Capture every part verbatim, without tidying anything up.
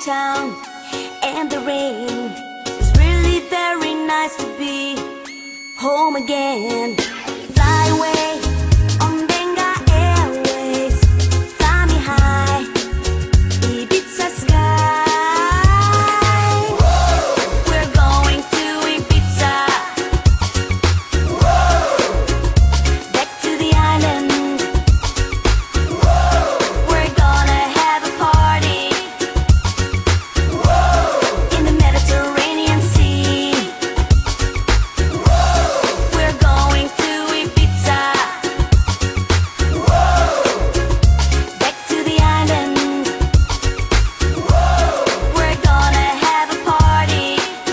town, and the rain is really very nice to be home again. Fly away on Benga Airways, fly me high, Ibiza sky. We're going to Ibiza, back to the island. We're gonna have a party in the Mediterranean Sea. We're going to Ibiza, back to the island. We're gonna have a party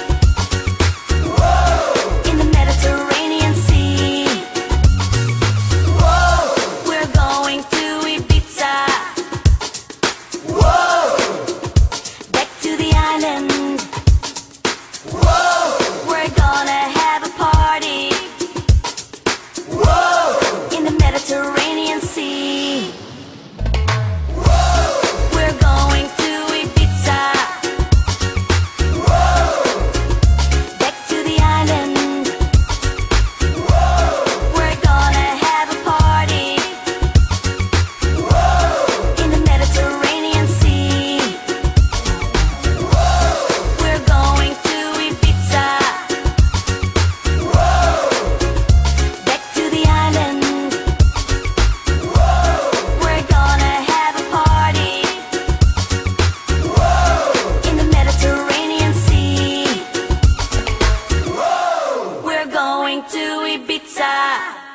in the Mediterranean Sea. We're going to Ibiza, back to the island. We're gonna have a party in the Mediterranean Sea. We're going to Ibiza, back to the island. We're gonna have a party in the Mediterranean Sea. We're going to Ibiza, back to the island. We're gonna have a party in the Mediterranean Sea. We're going to Ibiza.